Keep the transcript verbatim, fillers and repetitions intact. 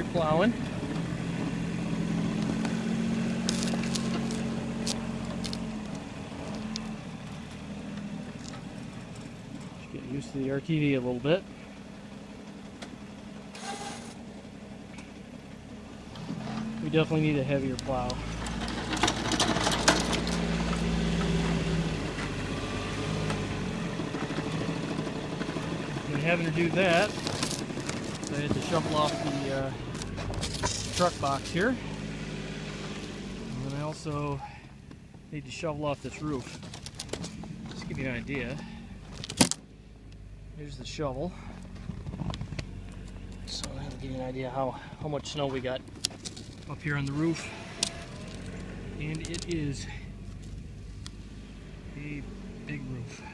plowing. Just getting used to the R T V a little bit. We definitely need a heavier plow. And having to do that, so I had to shuffle off the uh, truck box here. And then I also need to shovel off this roof. Just to give you an idea. Here's the shovel. So that'll give you an idea how, how much snow we got up here on the roof. And it is a big roof.